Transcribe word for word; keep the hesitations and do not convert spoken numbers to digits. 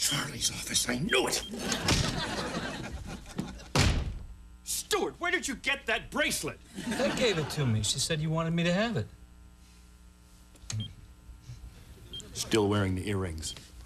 Charlie's office. I knew it. Stuart, where did you get that bracelet? They gave it to me. She said you wanted me to have it. Still wearing the earrings.